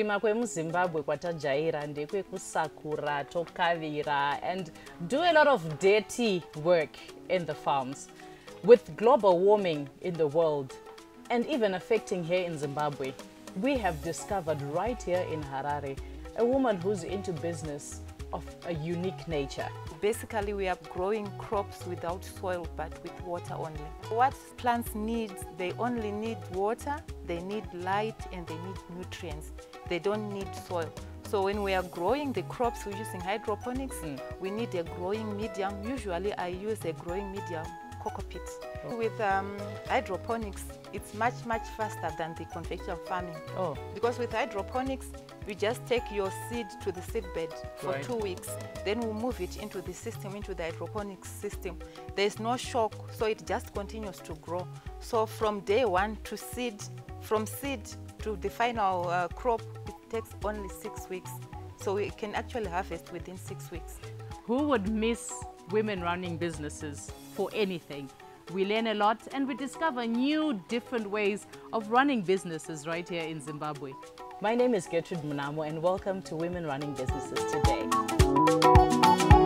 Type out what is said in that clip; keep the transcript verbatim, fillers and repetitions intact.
Kurima kwemuZimbabwe kwatajaira ndekwekusakura tokavira and do a lot of dirty work in the farms. With global warming in the world and even affecting here in Zimbabwe, we have discovered right here in Harare a woman who's into business of a unique nature. Basically, we are growing crops without soil but with water only. What plants need, they only need water, they need light, and they need nutrients. They don't need soil. So when we are growing the crops, we're using hydroponics, mm. we need a growing medium. Usually I use a growing medium, cocoa pit. Oh. With um, hydroponics, it's much, much faster than the conventional farming. Oh. Because with hydroponics, we just take your seed to the seed bed for right. two weeks. Then we move it into the system, into the hydroponics system. There's no shock, so it just continues to grow. So from day one to seed, from seed to the final uh, crop, it takes only six weeks. So we can actually harvest within six weeks. Who would miss women running businesses for anything? We learn a lot and we discover new, different ways of running businesses right here in Zimbabwe. My name is Gertrude Munamo and welcome to Women Running Businesses Today.